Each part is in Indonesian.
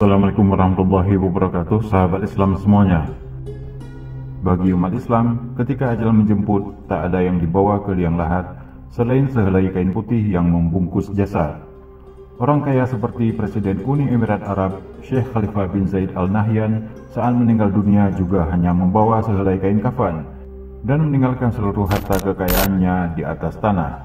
Assalamualaikum warahmatullahi wabarakatuh, sahabat Islam semuanya. Bagi umat Islam, ketika ajal menjemput, tak ada yang dibawa ke liang lahat selain sehelai kain putih yang membungkus jasad. Orang kaya seperti Presiden Uni Emirat Arab, Syekh Khalifah bin Zaid Al Nahyan, saat meninggal dunia juga hanya membawa sehelai kain kafan dan meninggalkan seluruh harta kekayaannya di atas tanah.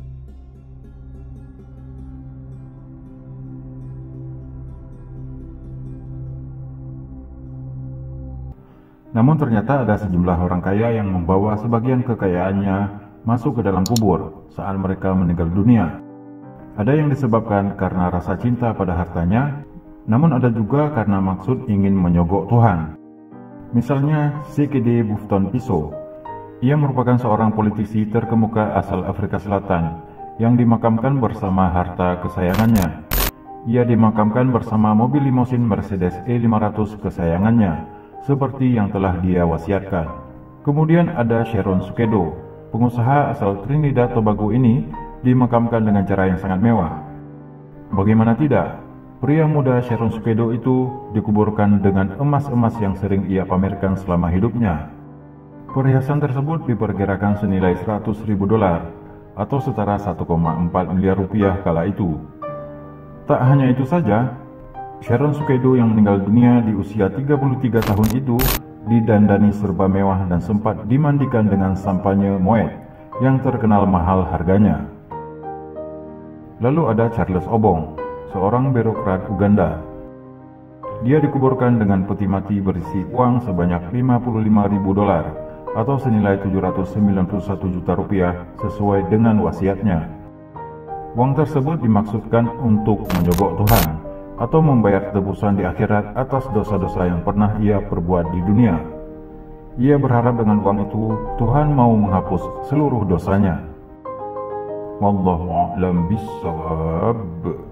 Namun ternyata ada sejumlah orang kaya yang membawa sebagian kekayaannya masuk ke dalam kubur saat mereka meninggal dunia. Ada yang disebabkan karena rasa cinta pada hartanya, namun ada juga karena maksud ingin menyogok Tuhan. Misalnya C.K.D. Bufton Piso. Ia merupakan seorang politisi terkemuka asal Afrika Selatan yang dimakamkan bersama harta kesayangannya. Ia dimakamkan bersama mobil limosin Mercedes E500 kesayangannya, seperti yang telah dia wasiatkan. Kemudian ada Sharon Sukedo. Pengusaha asal Trinidad Tobago ini dimakamkan dengan cara yang sangat mewah. Bagaimana tidak, pria muda Sharon Sukedo itu dikuburkan dengan emas-emas yang sering ia pamerkan selama hidupnya. Perhiasan tersebut diperkirakan senilai $100.000 atau setara 1,4 miliar rupiah kala itu. Tak hanya itu saja, Sharon Sukedo yang meninggal dunia di usia 33 tahun itu didandani serba mewah dan sempat dimandikan dengan sampanye Moet yang terkenal mahal harganya. Lalu ada Charles Obong, seorang birokrat Uganda. Dia dikuburkan dengan peti mati berisi uang sebanyak $55.000 atau senilai 791 juta rupiah sesuai dengan wasiatnya. Uang tersebut dimaksudkan untuk menyogok Tuhan atau membayar tebusan di akhirat atas dosa-dosa yang pernah ia perbuat di dunia. Ia berharap dengan uang itu Tuhan mau menghapus seluruh dosanya. Wallahu a'lam bishawab.